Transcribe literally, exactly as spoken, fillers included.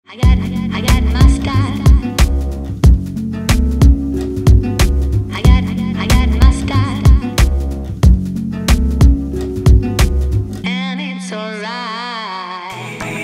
I got, I got my style. I got, I got my style. And it's alright.